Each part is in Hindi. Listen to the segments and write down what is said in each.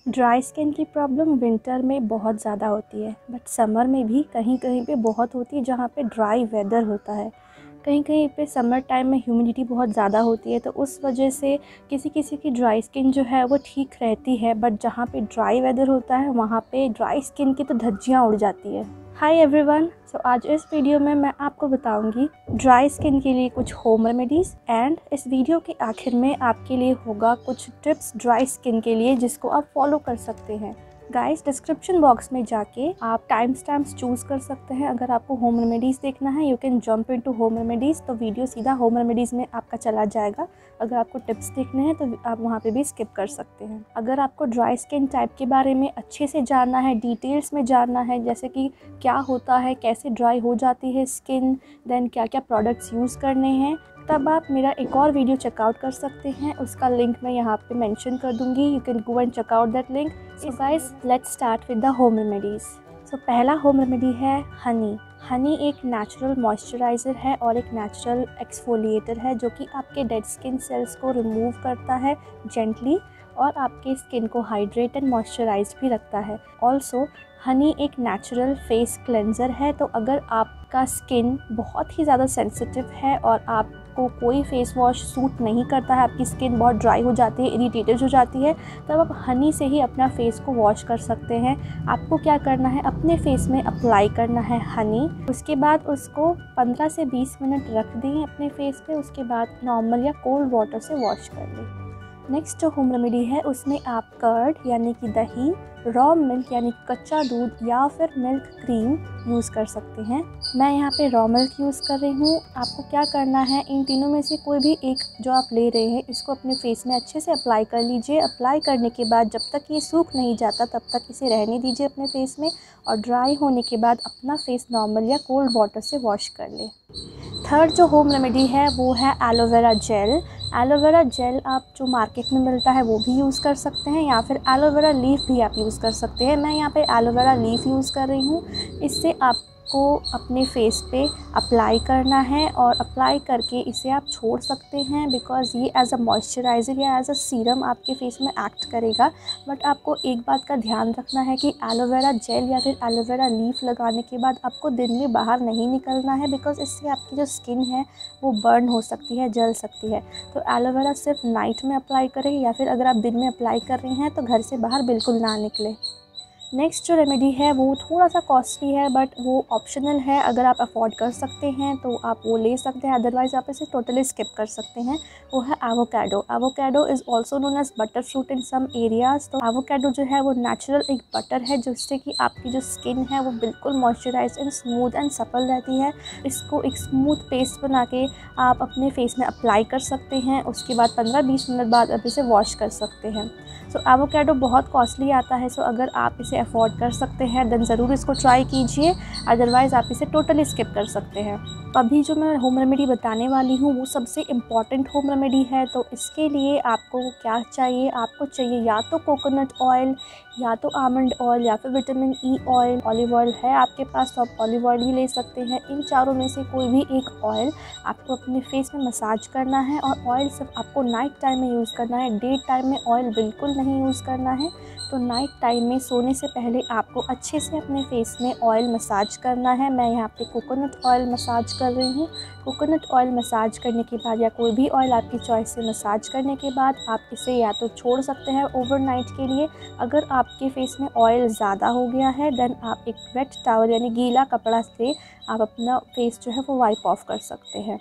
ड्राई स्किन की प्रॉब्लम विंटर में बहुत ज़्यादा होती है, बट समर में भी कहीं कहीं पे बहुत होती है जहाँ पे ड्राई वेदर होता है। कहीं कहीं पे समर टाइम में ह्यूमिडिटी बहुत ज़्यादा होती है, तो उस वजह से किसी किसी की ड्राई स्किन जो है वो ठीक रहती है, बट जहाँ पे ड्राई वेदर होता है वहाँ पे ड्राई स्किन की तो धज्जियाँ उड़ जाती है। हाय एवरीवन, सो आज इस वीडियो में मैं आपको बताऊंगी ड्राई स्किन के लिए कुछ होम रेमेडीज़, एंड इस वीडियो के आखिर में आपके लिए होगा कुछ टिप्स ड्राई स्किन के लिए जिसको आप फॉलो कर सकते हैं। गाइस, डिस्क्रिप्शन बॉक्स में जाके आप टाइम स्टैम्प्स चूज़ कर सकते हैं। अगर आपको होम रेमेडीज़ देखना है, you can jump into home remedies, तो वीडियो सीधा होम रेमेडीज़ में आपका चला जाएगा। अगर आपको टिप्स देखने हैं तो आप वहाँ पे भी स्किप कर सकते हैं। अगर आपको ड्राई स्किन टाइप के बारे में अच्छे से जानना है, डिटेल्स में जानना है, जैसे कि क्या होता है, कैसे ड्राई हो जाती है स्किन, देन क्या क्या प्रोडक्ट्स यूज़ करने हैं, तब आप मेरा एक और वीडियो चेकआउट कर सकते हैं। उसका लिंक मैं यहाँ पे मेंशन कर दूँगी, you can go and check out that link. So guys, let's start with the home remedies. So पहला होम रेमेडी है हनी। हनी एक नेचुरल मॉइस्चराइज़र है और एक नेचुरल एक्सफोलिएटर है जो कि आपके डेड स्किन सेल्स को रिमूव करता है जेंटली और आपके स्किन को हाइड्रेट एंड मॉइस्चराइज भी रखता है। ऑल्सो हनी एक नेचुरल फेस क्लेंज़र है, तो अगर आपका स्किन बहुत ही ज़्यादा सेंसिटिव है और आपको कोई फेस वॉश सूट नहीं करता है, आपकी स्किन बहुत ड्राई हो जाती है, इरिटेटेड हो जाती है, तब आप हनी से ही अपना फेस को वॉश कर सकते हैं। आपको क्या करना है, अपने फेस में अप्लाई करना है हनी, उसके बाद उसको 15 से 20 मिनट रख दें अपने फेस पे, उसके बाद नॉर्मल या कोल्ड वाटर से वॉश कर लें। नेक्स्ट जो होम रेमेडी है उसमें आप कर्ड यानी कि दही, रॉ मिल्क यानी कच्चा दूध या फिर मिल्क क्रीम यूज़ कर सकते हैं। मैं यहाँ पे रॉ मिल्क यूज़ कर रही हूँ। आपको क्या करना है, इन तीनों में से कोई भी एक जो आप ले रहे हैं इसको अपने फेस में अच्छे से अप्लाई कर लीजिए। अप्लाई करने के बाद जब तक ये सूख नहीं जाता तब तक इसे रहने दीजिए अपने फेस में, और ड्राई होने के बाद अपना फेस नॉर्मल या कोल्ड वाटर से वॉश कर लें। थर्ड जो होम रेमेडी है वो है एलोवेरा जेल। एलोवेरा जेल आप जो मार्केट में मिलता है वो भी यूज़ कर सकते हैं, या फिर एलोवेरा लीफ भी आप यूज़ कर सकते हैं। मैं यहाँ पे एलोवेरा लीफ यूज़ कर रही हूँ। इससे आपको अपने फेस पे अप्लाई करना है और अप्लाई करके इसे आप छोड़ सकते हैं, बिकॉज़ ये एज अ मॉइस्चराइज़र या एज अ सीरम आपके फेस में एक्ट करेगा। बट आपको एक बात का ध्यान रखना है कि एलोवेरा जेल या फिर एलोवेरा लीफ लगाने के बाद आपको दिन में बाहर नहीं निकलना है, बिकॉज़ इससे आपकी जो स्किन है वो बर्न हो सकती है, जल सकती है। तो एलोवेरा सिर्फ नाइट में अप्लाई करें, या फिर अगर आप दिन में अप्लाई कर रहे हैं तो घर से बाहर बिल्कुल ना निकलें। नेक्स्ट जो रेमेडी है वो थोड़ा सा कॉस्टली है, बट वो ऑप्शनल है। अगर आप अफोर्ड कर सकते हैं तो आप वो ले सकते हैं, अदरवाइज़ आप इसे टोटली स्किप कर सकते हैं। वो है avocado. Avocado is also known as butter fruit in some areas. तो एवोकाडो जो है वो नेचुरल एक बटर है जिससे कि आपकी जो स्किन है वो बिल्कुल moisturise and smooth and supple रहती है। इसको एक स्मूथ पेस्ट बना के आप अपने फेस में अप्लाई कर सकते हैं। उसके बाद 15-20 मिनट बाद आप इसे वॉश कर सकते हैं। सो एवोकाडो बहुत कॉस्टली आता है, सो अगर आप इसे अफोर्ड कर सकते हैं देन ज़रूर इसको ट्राई कीजिए, अदरवाइज़ आप इसे टोटली स्किप कर सकते हैं। अभी जो मैं होम रेमेडी बताने वाली हूँ वो सबसे इम्पॉर्टेंट होम रेमेडी है। तो इसके लिए आपको क्या चाहिए, आपको चाहिए या तो कोकोनट ऑयल, या तो आमंड ऑयल, या फिर vitamin E oil. Olive oil है आपके पास तो आप ऑलिव ऑयल ही ले सकते हैं। इन चारों में से कोई भी एक ऑयल आपको अपने फेस में मसाज करना है, और ऑयल सिर्फ आपको नाइट टाइम में यूज़ करना है। डे टाइम में ऑयल बिल्कुल नहीं यूज़ करना है। तो नाइट टाइम में सोने से पहले आपको अच्छे से अपने फेस में ऑयल मसाज करना है। मैं यहाँ पे कोकोनट ऑयल मसाज कर रही हूँ। कोकोनट ऑयल मसाज करने के बाद, या कोई भी ऑयल आपकी चॉइस से मसाज करने के बाद, आप इसे या तो छोड़ सकते हैं ओवरनाइट के लिए। अगर आपके फेस में ऑयल ज़्यादा हो गया है देन आप एक वेट टॉवल यानी गीला कपड़ा से आप अपना फेस जो है वो वाइप ऑफ कर सकते हैं।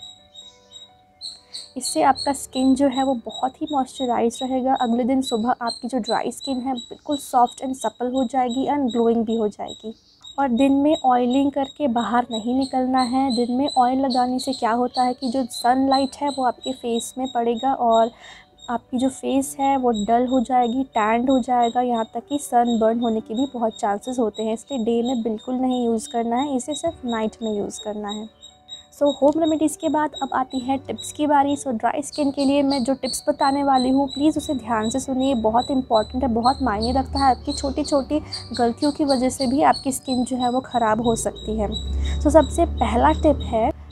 इससे आपका स्किन जो है वो बहुत ही मॉइस्चराइज रहेगा। अगले दिन सुबह आपकी जो ड्राई स्किन है बिल्कुल सॉफ्ट एंड सपल हो जाएगी एंड ग्लोइंग भी हो जाएगी। और दिन में ऑयलिंग करके बाहर नहीं निकलना है। दिन में ऑयल लगाने से क्या होता है कि जो सनलाइट है वो आपके फेस में पड़ेगा और आपकी जो फेस है वो डल हो जाएगी, टैंड हो जाएगा, यहाँ तक कि सन बर्न होने के भी बहुत चांसेस होते हैं। इसलिए डे में बिल्कुल नहीं यूज़ करना है, इसे सिर्फ नाइट में यूज़ करना है। सो होम रेमेडीज़ के बाद अब आती है टिप्स की बारी। सो ड्राई स्किन के लिए मैं जो टिप्स बताने वाली हूँ प्लीज़ उसे ध्यान से सुनिए, बहुत इंपॉर्टेंट है, बहुत मायने रखता है। आपकी छोटी छोटी गलतियों की वजह से भी आपकी स्किन जो है वो ख़राब हो सकती है। सो सबसे पहला टिप है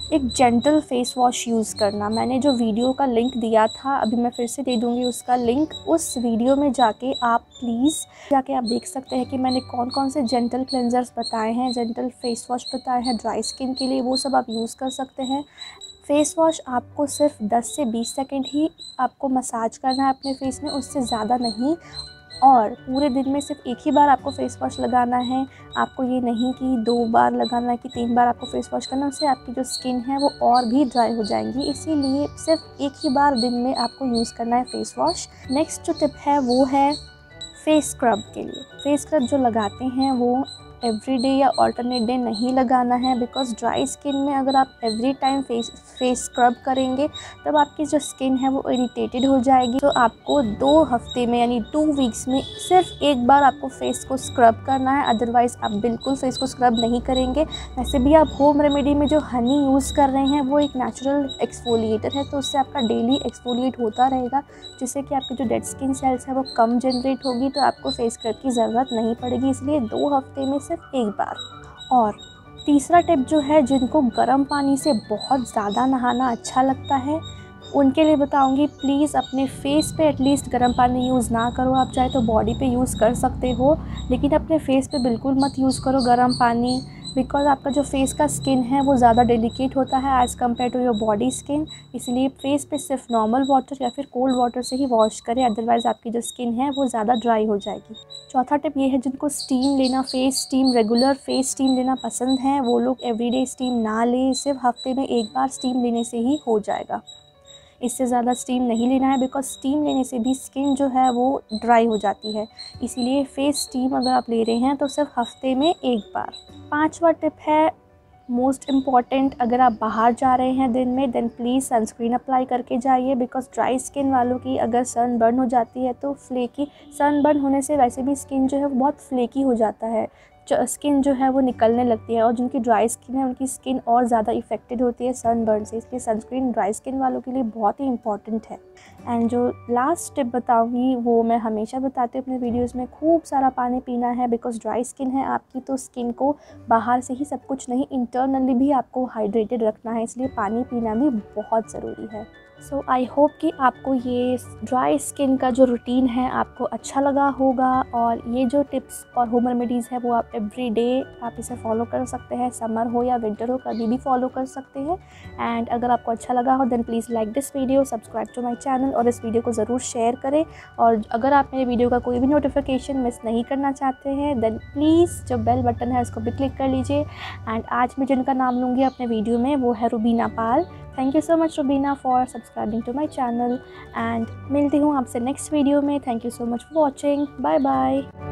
एक जेंटल फेस वॉश यूज़ करना। मैंने जो वीडियो का लिंक दिया था, अभी मैं फिर से दे दूँगी उसका लिंक। उस वीडियो में जाके आप प्लीज़ आप देख सकते हैं कि मैंने कौन कौन से जेंटल क्लेंजर्स बताए हैं, जेंटल फेस वॉश बताए हैं ड्राई स्किन के लिए, वो सब आप यूज़ कर सकते हैं। फेस वॉश आपको सिर्फ 10 से 20 सेकेंड ही आपको मसाज करना है अपने फेस में, उससे ज़्यादा नहीं। और पूरे दिन में सिर्फ एक ही बार आपको फेस वॉश लगाना है। आपको ये नहीं कि 2 बार लगाना है कि 3 बार आपको फेस वॉश करना है, उससे आपकी जो स्किन है वो और भी ड्राई हो जाएंगी। इसीलिए सिर्फ एक ही बार दिन में आपको यूज़ करना है फेस वॉश। नेक्स्ट जो टिप है वो है फेस स्क्रब के लिए। फेस स्क्रब जो लगाते हैं वो एवरी डे या ऑल्टरनेट डे नहीं लगाना है, बिकॉज ड्राई स्किन में अगर आप एवरी टाइम फेस स्क्रब करेंगे तब आपकी जो स्किन है वो इरिटेटेड हो जाएगी। तो आपको 2 हफ्ते में यानी 2 वीक्स में सिर्फ एक बार आपको फेस को स्क्रब करना है, अदरवाइज़ आप बिल्कुल फेस को स्क्रब नहीं करेंगे। वैसे भी आप होम रेमेडी में जो हनी यूज़ कर रहे हैं वो एक नेचुरल एक्सफोलिएटर है, तो उससे आपका डेली एक्सफोलिएट होता रहेगा, जिससे कि आपकी जो डेड स्किन सेल्स है वो कम जनरेट होगी, तो आपको फेस स्क्रब की ज़रूरत नहीं पड़ेगी। इसलिए 2 हफ्ते में सिर्फ एक बार। और तीसरा टिप जो है, जिनको गर्म पानी से बहुत ज़्यादा नहाना अच्छा लगता है उनके लिए बताऊंगी, प्लीज़ अपने फेस पे एटलीस्ट गर्म पानी यूज़ ना करो। आप चाहे तो बॉडी पे यूज़ कर सकते हो, लेकिन अपने फेस पे बिल्कुल मत यूज़ करो गर्म पानी, बिकॉज़ आपका जो फेस का स्किन है वो ज़्यादा डेलिकेट होता है as compare to your body skin. इसलिए फेस पे सिर्फ नॉर्मल वाटर या फिर कोल्ड वाटर से ही वॉश करें, अदरवाइज़ आपकी जो स्किन है वो ज़्यादा ड्राई हो जाएगी। चौथा टिप ये है, जिनको स्टीम लेना, face steam, regular face steam लेना पसंद है, वो लोग एवरीडे स्टीम ना लें, सिर्फ हफ्ते में एक बार स्टीम लेने से ही हो जाएगा। इससे ज़्यादा स्टीम नहीं लेना है, बिकॉज स्टीम लेने से भी स्किन जो है वो ड्राई हो जाती है। इसीलिए फेस स्टीम अगर आप ले रहे हैं तो सिर्फ हफ्ते में एक बार। पांचवा टिप है मोस्ट इम्पॉर्टेंट, अगर आप बाहर जा रहे हैं दिन में, देन प्लीज़ सनस्क्रीन अप्लाई करके जाइए, बिकॉज ड्राई स्किन वालों की अगर सन बर्न हो जाती है तो फ्लेकी, सन बर्न होने से वैसे भी स्किन जो है वो बहुत फ्लेकी हो जाता है, स्किन जो है वो निकलने लगती है, और जिनकी ड्राई स्किन है उनकी स्किन और ज़्यादा इफेक्टेड होती है सनबर्न से। इसलिए सनस्क्रीन ड्राई स्किन वालों के लिए बहुत ही इंपॉर्टेंट है। एंड जो लास्ट टिप बताऊंगी वो मैं हमेशा बताती हूँ अपने वीडियोस में, खूब सारा पानी पीना है, बिकॉज ड्राई स्किन है आपकी, तो स्किन को बाहर से ही सब कुछ नहीं, इंटरनली भी आपको हाइड्रेटेड रखना है, इसलिए पानी पीना भी बहुत ज़रूरी है। सो आई होप कि आपको ये ड्राई स्किन का जो रूटीन है आपको अच्छा लगा होगा, और ये जो टिप्स और होम रेमेडीज़ है वो आप एवरी डे आप इसे फॉलो कर सकते हैं, समर हो या विंटर हो, कभी भी फॉलो कर सकते हैं। एंड अगर आपको अच्छा लगा हो then please like this video, subscribe to my channel, और इस वीडियो को ज़रूर शेयर करें। और अगर आप मेरे वीडियो का कोई भी नोटिफिकेशन मिस नहीं करना चाहते हैं देन प्लीज़ जो बेल बटन है उसको भी क्लिक कर लीजिए। एंड आज मैं जिनका नाम लूँगी अपने वीडियो में वो है Rubina Pal. Thank you so much Rubina for subscribing to my channel, and मिलती हूँ आपसे नेक्स्ट वीडियो में। Thank you so much for watching, bye bye.